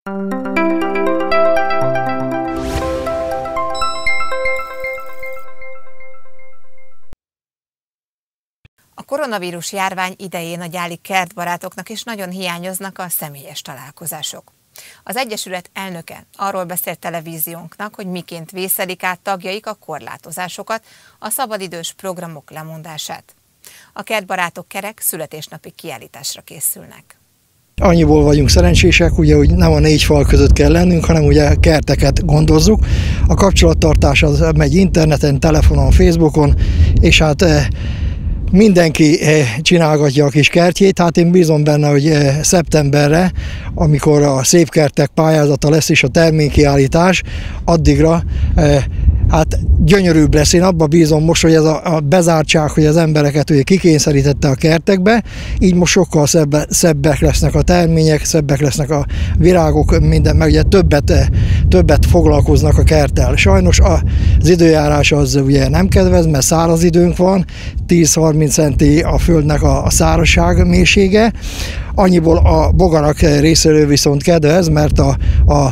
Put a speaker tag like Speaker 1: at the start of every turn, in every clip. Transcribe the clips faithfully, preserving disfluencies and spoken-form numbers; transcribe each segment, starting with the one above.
Speaker 1: A koronavírus járvány idején a gyáli kertbarátoknak is nagyon hiányoznak a személyes találkozások. Az Egyesület elnöke arról beszélt televíziónknak, hogy miként vészelik át tagjaik a korlátozásokat, a szabadidős programok lemondását. A kertbarátok kerek születésnapi kiállításra készülnek.
Speaker 2: Annyiból vagyunk szerencsések, ugye, hogy nem a négy fal között kell lennünk, hanem ugye kerteket gondozzuk. A kapcsolattartás az megy interneten, telefonon, Facebookon, és hát mindenki csinálgatja a kis kertjét, hát én bízom benne, hogy szeptemberre, amikor a szép kertek pályázata lesz és a terménykiállítás, addigra hát gyönyörűbb lesz. Én abba bízom most, hogy ez a, a bezártság, hogy az embereket ugye kikényszerítette a kertekbe, így most sokkal szebbe, szebbek lesznek a termények, szebbek lesznek a virágok, minden, meg ugye többet, többet foglalkoznak a kerttel. Sajnos az időjárás az ugye nem kedvez, mert száraz időnk van, tíz-harminc centi a földnek a, a szárazság mélysége. Annyiból a bogarak részéről viszont kedvez, mert a, a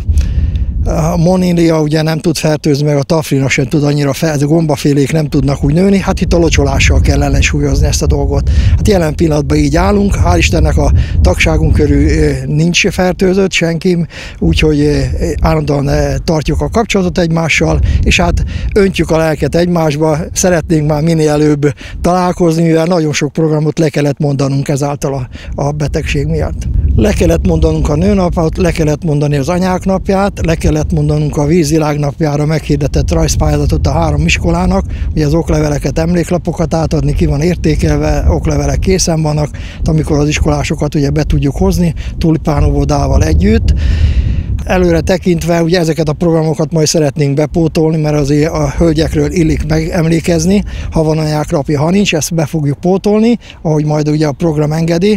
Speaker 2: A monília ugye nem tud fertőzni, meg a tafrina sem tud annyira fel, a gombafélék nem tudnak úgy nőni, hát itt a locsolással kell ellensúlyozni ezt a dolgot. Hát jelen pillanatban így állunk, hál' Istennek a tagságunk körül nincs fertőzött senki, úgyhogy állandóan tartjuk a kapcsolatot egymással, és hát öntjük a lelket egymásba, szeretnénk már minél előbb találkozni, mivel nagyon sok programot le kellett mondanunk ezáltal a, a betegség miatt. Le kellett mondanunk a nőnapot, le kellett mondani az anyák napját, le kellett mondanunk a vízvilág napjára meghirdetett rajzpályázatot a három iskolának, ugye az okleveleket, emléklapokat átadni, ki van értékelve, oklevelek készen vannak, amikor az iskolásokat ugye be tudjuk hozni, tulipánóvodával együtt. Előre tekintve ugye ezeket a programokat majd szeretnénk bepótolni, mert azért a hölgyekről illik megemlékezni, ha van anyák napja, ha nincs, ezt be fogjuk pótolni, ahogy majd ugye a program engedi.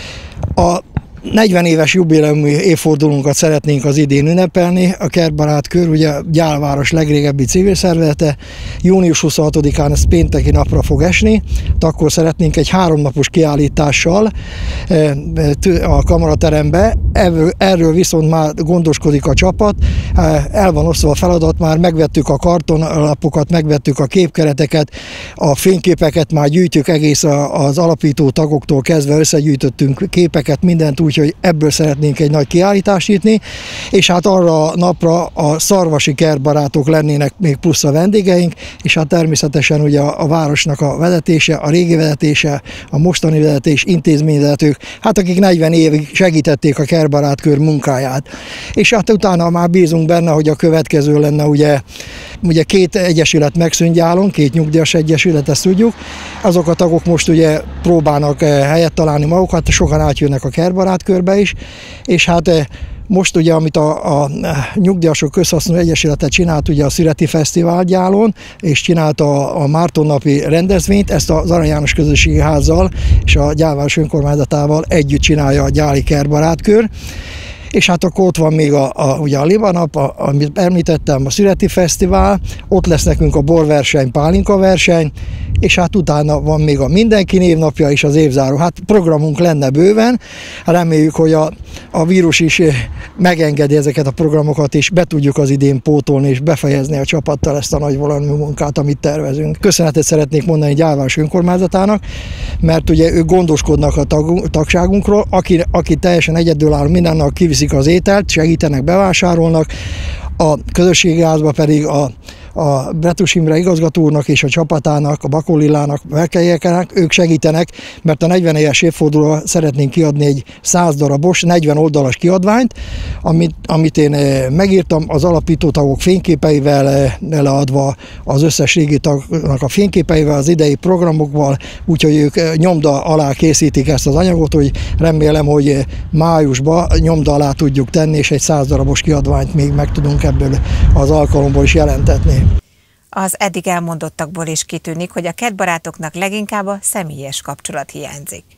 Speaker 2: A negyven éves jubileumi évfordulónkat szeretnénk az idén ünnepelni. A Kertbarát Kör, ugye Gyálváros legrégebbi civil szervezete, június huszonhatodikán ez pénteki napra fog esni, akkor szeretnénk egy háromnapos kiállítással a kamaraterembe. Erről viszont már gondoskodik a csapat, el van osztva a feladat, már megvettük a kartonlapokat, megvettük a képkereteket, a fényképeket már gyűjtjük egész az alapító tagoktól kezdve, összegyűjtöttünk képeket, mindent úgy, úgyhogy ebből szeretnénk egy nagy kiállítást nyitni, és hát arra a napra a szarvasi kertbarátok lennének még plusz a vendégeink, és hát természetesen ugye a, a városnak a vezetése, a régi vezetése, a mostani vezetés, intézményvezetők, hát akik negyven évig segítették a Kertbarát Kör munkáját. És hát utána már bízunk benne, hogy a következő lenne ugye, ugye két egyesület megszűnt Gyálon, két nyugdíjas egyesület, ezt tudjuk. Azok a tagok most ugye próbálnak helyet találni magukat, sokan átjönnek a Kertbarát Körbe is, és hát most ugye, amit a, a Nyugdíjasok Közhasznú Egyesülete csinált, ugye a Szüreti Fesztivál Gyálon, és csinálta a, a Mártonnapi rendezvényt, ezt az Arany János Közösségi Házzal és a Gyálváros önkormányzatával együtt csinálja a Gyáli Kertbarát Kör. És hát akkor ott van még a, a, ugye a Libanap, a, amit említettem, a Szüreti Fesztivál, ott lesz nekünk a borverseny, pálinka verseny, és hát utána van még a Mindenki névnapja és az évzáró. Hát programunk lenne bőven, reméljük, hogy a, a vírus is megengedi ezeket a programokat, és be tudjuk az idén pótolni, és befejezni a csapattal ezt a nagy volumenű munkát, amit tervezünk. Köszönetet szeretnék mondani Gyálváros önkormányzatának, mert ugye ők gondoskodnak a tag, tagságunkról, aki, aki teljesen egyedülálló, mindennel kiviszik az ételt, segítenek, bevásárolnak, a közösségi házba pedig a a Bretus Imre igazgató úrnak és a csapatának, a Bakó Lillának, Verkelyeknek, ők segítenek, mert a negyven éves évfordulóra szeretnénk kiadni egy száz darabos, negyven oldalas kiadványt, amit, amit én megírtam, az alapító tagok fényképeivel leadva, az összes régi tagnak a fényképeivel, az idei programokval, úgyhogy ők nyomda alá készítik ezt az anyagot, hogy remélem, hogy májusban nyomda alá tudjuk tenni, és egy száz darabos kiadványt még meg tudunk ebből az alkalomból is jelentetni.
Speaker 1: Az eddig elmondottakból is kitűnik, hogy a kertbarátoknak leginkább a személyes kapcsolat hiányzik.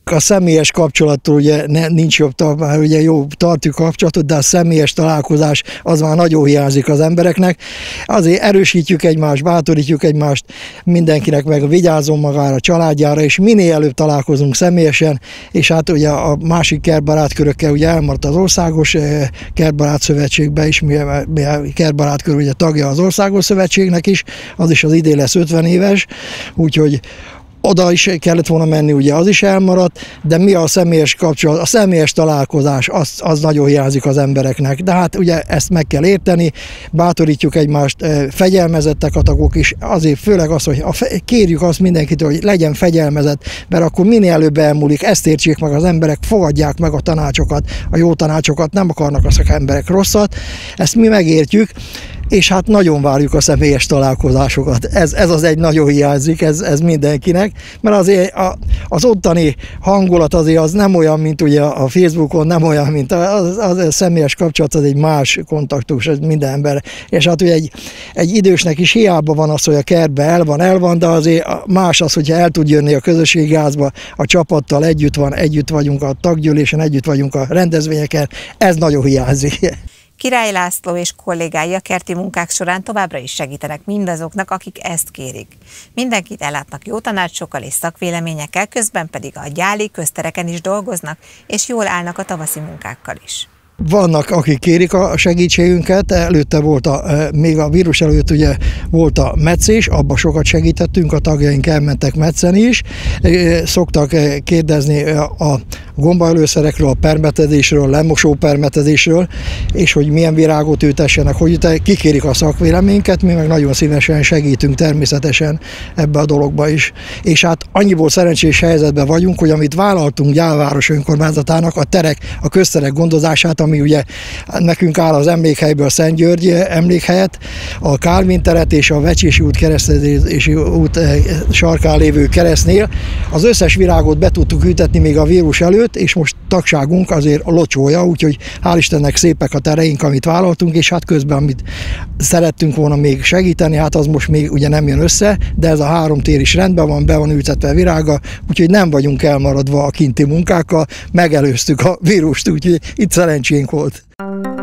Speaker 2: A személyes kapcsolattól ugye ne, nincs jobb, már ugye jó, tartjuk kapcsolatot, de a személyes találkozás az már nagyon hiányzik az embereknek. Azért erősítjük egymást, bátorítjuk egymást, mindenkinek meg vigyázzon magára, a családjára, és minél előbb találkozunk személyesen, és hát ugye a másik kertbarátkörökkel ugye elmaradt az Országos Kertbarát Szövetségbe is, mi a kertbarátkör ugye tagja az Országos Szövetségnek is, az is az idén lesz ötven éves, úgyhogy oda is kellett volna menni, ugye az is elmaradt, de mi a személyes kapcsolat, a személyes találkozás, az, az nagyon hiányzik az embereknek. De hát ugye ezt meg kell érteni, bátorítjuk egymást, fegyelmezettek a tagok is, azért főleg az, hogy a, kérjük azt mindenkitől, hogy legyen fegyelmezett, mert akkor minél előbb elmúlik, ezt értsék meg az emberek, fogadják meg a tanácsokat, a jó tanácsokat, nem akarnak a szakemberek rosszat, ezt mi megértjük, és hát nagyon várjuk a személyes találkozásokat. Ez, ez az egy nagyon hiányzik, ez, ez mindenkinek, mert azért a, az ottani hangulat azért az nem olyan, mint ugye a Facebookon, nem olyan, mint az, az a személyes kapcsolat, az egy más kontaktus, ez minden ember. És hát ugye egy, egy idősnek is hiába van az, hogy a kertbe el van, el van, de azért más az, hogyha el tud jönni a közösségi házba, a csapattal együtt van, együtt vagyunk a taggyűlésen, együtt vagyunk a rendezvényeken, ez nagyon hiányzik.
Speaker 1: Király László és kollégái a kerti munkák során továbbra is segítenek mindazoknak, akik ezt kérik. Mindenkit ellátnak jó tanácsokkal és szakvéleményekkel, közben pedig a gyáli köztereken is dolgoznak, és jól állnak a tavaszi munkákkal is.
Speaker 2: Vannak, akik kérik a segítségünket, előtte volt a, még a vírus előtt ugye volt a metszés, abban sokat segítettünk, a tagjaink elmentek metszeni is, szoktak kérdezni a gombaölőszerekről, a permetezésről, a lemosó permetezésről, és hogy milyen virágot ültessenek, hogy kikérik a szakvéleményünket, mi meg nagyon szívesen segítünk természetesen ebbe a dologba is. És hát annyiból szerencsés helyzetben vagyunk, hogy amit vállaltunk Gyálváros önkormányzatának, a terek, a közterek gondozását, ami ugye nekünk áll az emlékhelyből a Szent György emlékhelyet, a Kálvin teret és a Vecsési út keresztezési út sarkán lévő keresztnél. Az összes virágot be tudtuk ültetni még a vírus előtt, és most tagságunk azért locsója, úgyhogy hál' Istennek szépek a tereink, amit vállaltunk, és hát közben, amit szerettünk volna még segíteni, hát az most még ugye nem jön össze, de ez a három tér is rendben van, be van ültetve virága, úgyhogy nem vagyunk elmaradva a kinti munkákkal, megelőztük a vírust, úgyhogy itt szerencsénk volt.